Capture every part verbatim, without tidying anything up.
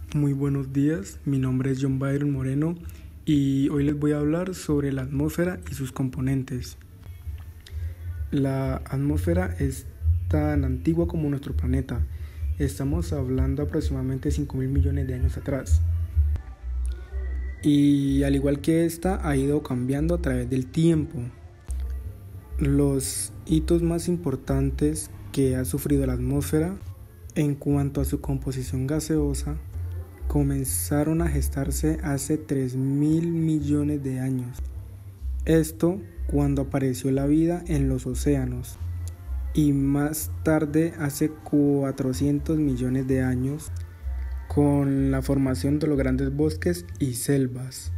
Muy buenos días, mi nombre es John Byron Moreno y hoy les voy a hablar sobre la atmósfera y sus componentes. La atmósfera es tan antigua como nuestro planeta. Estamos hablando aproximadamente cinco mil millones de años atrás. Y al igual que esta, ha ido cambiando a través del tiempo. Los hitos más importantes que ha sufrido la atmósfera en cuanto a su composición gaseosa comenzaron a gestarse hace tres mil millones de años. Esto cuando apareció la vida en los océanos, y más tarde hace cuatrocientos millones de años con la formación de los grandes bosques y selvas.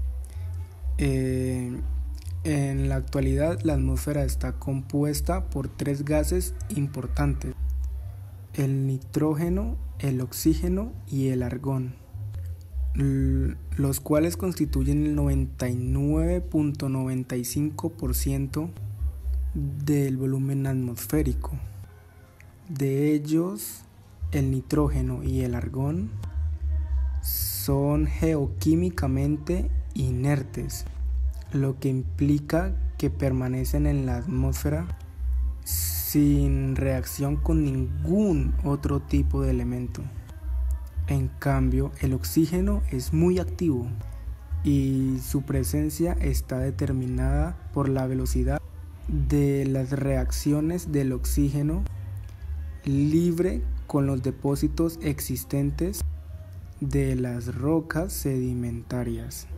Eh, en la actualidad la atmósfera está compuesta por tres gases importantes: el nitrógeno, el oxígeno y el argón, los cuales constituyen el noventa y nueve punto noventa y cinco por ciento del volumen atmosférico. De ellos, el nitrógeno y el argón son geoquímicamente inertes, lo que implica que permanecen en la atmósfera sin reacción con ningún otro tipo de elemento. En cambio, el oxígeno es muy activo y su presencia está determinada por la velocidad de las reacciones del oxígeno libre con los depósitos existentes de las rocas sedimentarias.